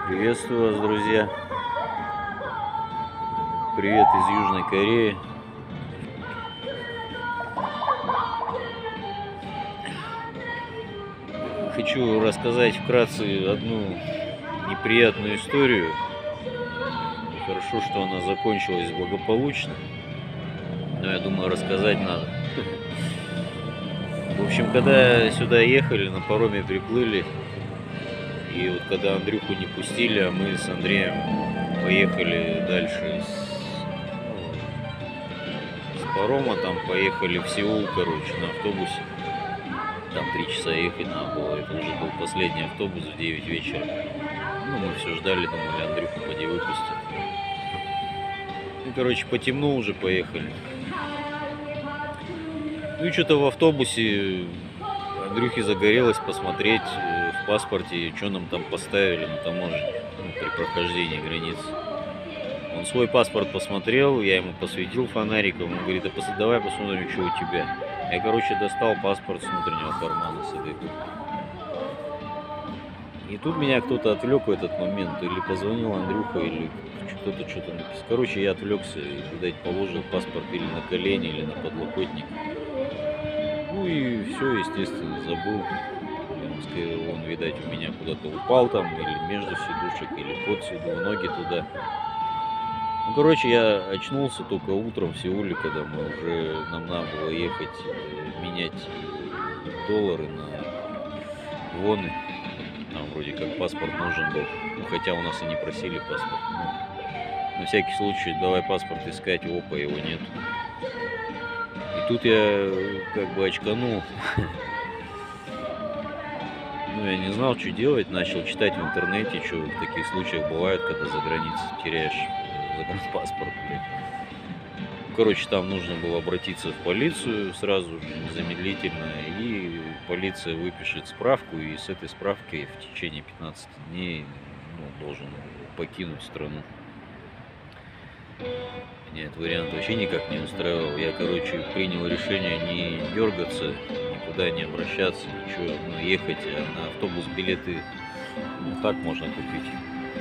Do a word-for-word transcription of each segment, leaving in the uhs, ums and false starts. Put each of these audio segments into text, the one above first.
Приветствую вас, друзья. Привет из Южной Кореи. Хочу рассказать вкратце одну неприятную историю. Хорошо, что она закончилась благополучно, но я думаю, рассказать надо. В общем, когда сюда ехали, на пароме приплыли, и вот когда Андрюху не пустили, а мы с Андреем поехали дальше с, ну, с парома, там поехали в Сеул, короче, на автобусе. Там три часа ехать надо было, это уже был последний автобус в девять вечера. Ну, мы все ждали, думали, Андрюху поди выпустят. Ну, короче, по темну уже поехали. Ну и что-то в автобусе Андрюхе загорелось посмотреть в паспорте, что нам там поставили на таможне, ну, при прохождении границы. Он свой паспорт посмотрел, я ему посветил фонариком, он говорит: а давай посмотрим, что у тебя. Я, короче, достал паспорт с внутреннего кармана с этой. И тут меня кто-то отвлек в этот момент, или позвонил Андрюха, или кто-то что-то написал. Короче, я отвлекся и, видать, положил паспорт или на колени, или на подлокотник. Ну и все, естественно, забыл. Он, видать, у меня куда-то упал там, или между сидушек, или под сиду, в ноги туда. Ну, короче, я очнулся только утром в Сеуле, когда мы уже, нам надо было ехать менять доллары на воны. Там вроде как паспорт нужен был, ну, хотя у нас и не просили паспорт. Ну, на всякий случай, давай паспорт искать, опа, его нет. И тут я как бы очканул. Ну, я не знал, что делать, начал читать в интернете, что в таких случаях бывает, когда за границей теряешь загранпаспорт, блядь. Короче, там нужно было обратиться в полицию сразу же, незамедлительно, и полиция выпишет справку, и с этой справкой в течение пятнадцати дней, ну, должен покинуть страну. Меня этот вариант вообще никак не устраивал. Я, короче, принял решение не дергаться, никуда не обращаться, ничего, ну, ехать, а на автобус билеты, ну, так можно купить.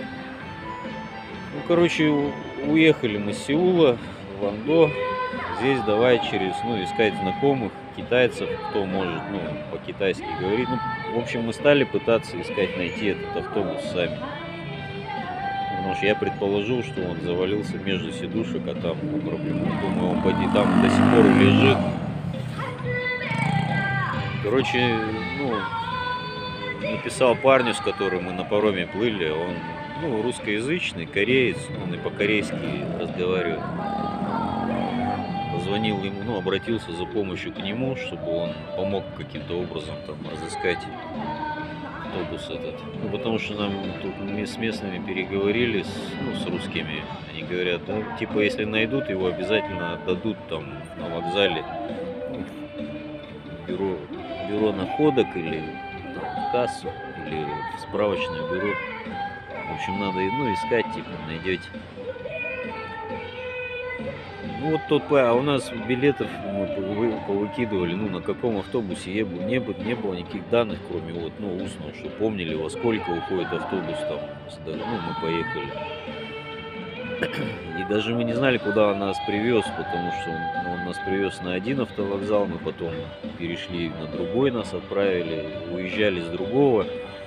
Ну, короче, уехали мы с Сеула в Вандо. Здесь давай через, ну, искать знакомых китайцев, кто может, ну, по-китайски говорить. Ну, в общем, мы стали пытаться искать, найти этот автобус сами. Потому что я предположил, что он завалился между сидушек, а там проблема. Думаю, он поди там до сих пор лежит. Короче, ну, написал парню, с которым мы на пароме плыли. Он, ну, русскоязычный, кореец, он и по-корейски разговаривает. Позвонил ему, ну, обратился за помощью к нему, чтобы он помог каким-то образом там разыскать автобус этот. Ну, потому что нам тут с местными переговорили, с, ну, с русскими. Они говорят, ну, типа, если найдут, его обязательно отдадут там на вокзале, ну, бюро, бюро находок или там, в кассу, или в справочное бюро. В общем, надо, ну, искать, типа, найдете. Ну вот тот, а у нас билетов мы повыкидывали, ну, на каком автобусе не было, не было, не было никаких данных, кроме вот, ну, устного, что помнили, во сколько уходит автобус там, ну, мы поехали. И даже мы не знали, куда он нас привез, потому что он, ну, он нас привез на один автовокзал, мы потом перешли на другой, нас отправили, уезжали с другого.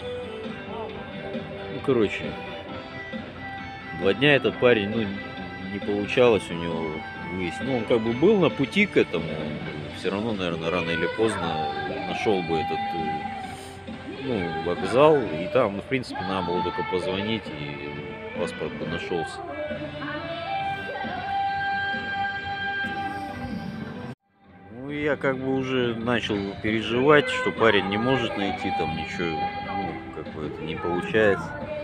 Ну, короче, два дня этот парень, ну, не получалось у него выяснить. Ну, он как бы был на пути к этому, все равно, наверное, рано или поздно нашел бы этот, ну, вокзал, и там, ну, в принципе, надо было только позвонить, и паспорт бы нашелся. Ну, я как бы уже начал переживать, что парень не может найти там ничего, ну, как бы это не получается.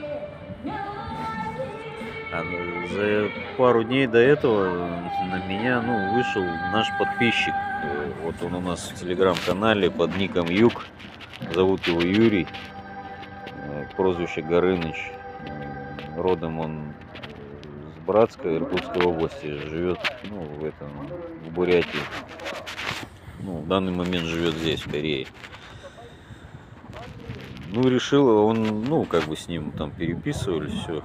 А за пару дней до этого на меня, ну, вышел наш подписчик. Вот он у нас в телеграм-канале под ником Юг. Зовут его Юрий. Прозвище Горыныч. Родом он с Братска, Иркутской области. Живет, ну, в этом, в Бурятии. Ну, в данный момент живет здесь, в Корее. Ну, решил он, ну, как бы с ним там переписывались, все.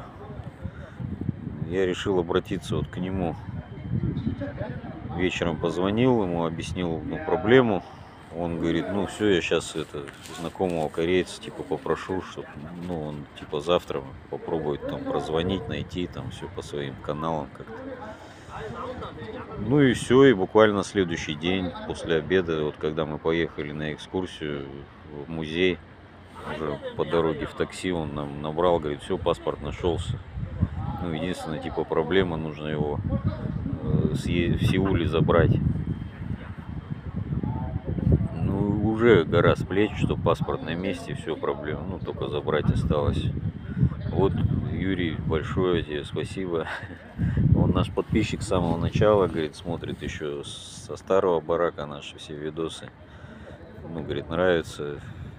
Я решил обратиться вот к нему. Вечером позвонил ему, объяснил, ну, проблему. Он говорит, ну все, я сейчас это знакомого корейца типа попрошу, чтобы, ну, он типа завтра попробует там прозвонить, найти там все по своим каналам как-то. Ну и все, и буквально на следующий день после обеда, вот когда мы поехали на экскурсию в музей, уже по дороге в такси он нам набрал, говорит, все, паспорт нашелся. Ну, единственная типа проблема, нужно его э, в Сеуле забрать. Ну, уже гора с плеч, что паспорт на месте, все, проблема, ну, только забрать осталось. Вот, Юрий, большое тебе спасибо. Он наш подписчик с самого начала, говорит, смотрит еще со старого барака наши все видосы. Ну, говорит, нравится.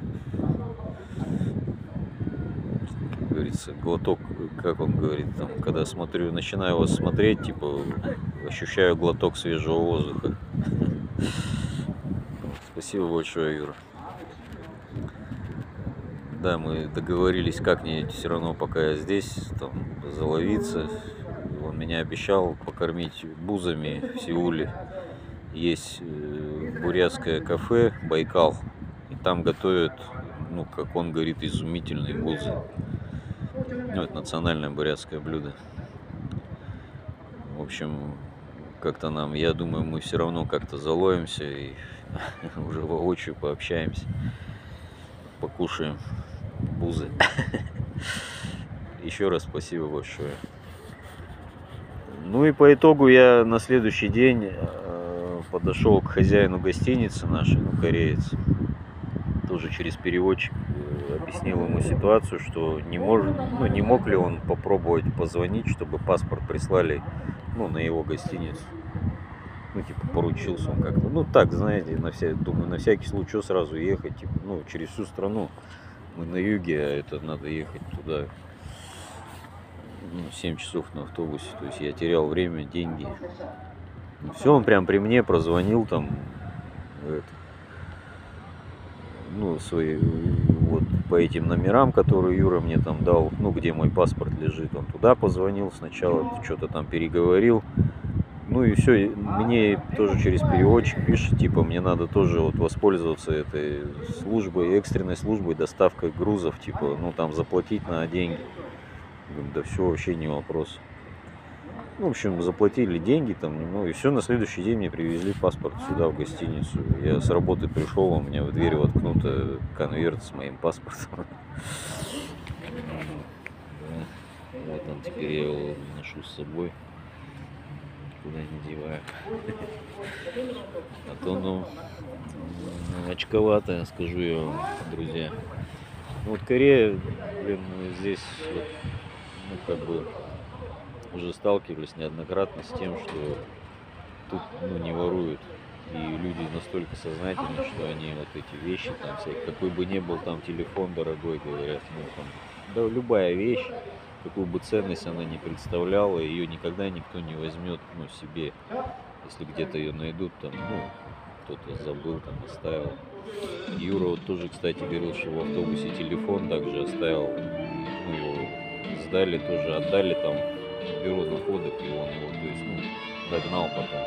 Как говорится, глоток, как он говорит, там, когда смотрю, начинаю вас смотреть, типа, ощущаю глоток свежего воздуха. Спасибо большое, Юра. Да, мы договорились как-нибудь все равно, пока я здесь, там, заловиться. Он меня обещал покормить бузами в Сеуле. Есть бурятское кафе «Байкал», и там готовят, ну, как он говорит, изумительные бузы. Ну, это национальное бурятское блюдо. В общем, как-то нам, я думаю, мы все равно как-то заловимся и уже воочию пообщаемся, покушаем бузы. Еще раз спасибо большое. Ну и по итогу я на следующий день э, подошел к хозяину гостиницы нашей, ну, кореец, тоже через переводчик, э, объяснил ему ситуацию, что не может, ну, не мог ли он попробовать позвонить, чтобы паспорт прислали, ну, на его гостиницу. Ну, типа, поручился он как-то. Ну, так, знаете, на вся, думаю, на всякий случай сразу ехать, типа, ну, через всю страну. Мы на юге, а это надо ехать туда, ну, семь часов на автобусе. То есть я терял время, деньги. Ну, все, он прям при мне прозвонил там, это, ну, свои, вот, по этим номерам, которые Юра мне там дал, ну, где мой паспорт лежит. Он туда позвонил сначала, что-то там переговорил. Ну и все, мне тоже через переводчик пишет, типа, мне надо тоже вот воспользоваться этой службой, экстренной службой, доставкой грузов, типа, ну там заплатить на деньги. Говорю, да все, вообще не вопрос. Ну, в общем, заплатили деньги там, ну и все, на следующий день мне привезли паспорт сюда, в гостиницу. Я с работы пришел, у меня в дверь воткнуто конверт с моим паспортом. Вот он, теперь я его ношу с собой. Куда не деваю. А то, ну, очковато, скажу я вам, друзья. Ну, вот Корея, блин, мы здесь вот, ну, как бы уже сталкивались неоднократно с тем, что тут, ну, не воруют. И люди настолько сознательны, что они вот эти вещи, там, всякие, какой бы ни был там телефон дорогой, говорят, ну, там, да, любая вещь, какую бы ценность она ни представляла, ее никогда никто не возьмет, ну, себе, если где-то ее найдут, там, ну, кто-то забыл, там, оставил. Юра вот тоже, кстати, говорил, что в автобусе телефон также оставил, ну, его сдали, тоже отдали там в бюро находок, и он его, то есть, ну, догнал потом.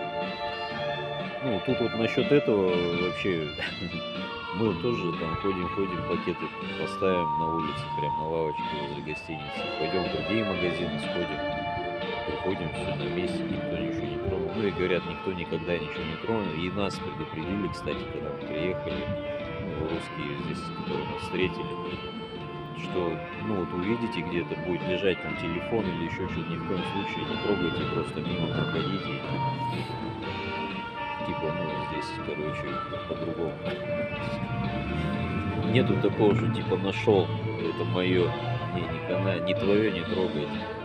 Ну, тут вот насчет этого вообще мы тоже там ходим-ходим, пакеты поставим на улице, прям на лавочке возле гостиницы. Пойдем в другие магазины, сходим, приходим, все на месте, никто ничего не тронул. Ну и говорят, никто никогда ничего не тронул. И нас предупредили, кстати, когда мы приехали, ну, русские здесь, которые нас встретили, что, ну, вот увидите, где-то будет лежать там телефон или еще что-то, ни в коем случае не трогайте, просто мимо проходите. Типа, ну, здесь, короче, по-другому. Нету такого, что типа нашел, это мое, не, не, не твое, не трогайте.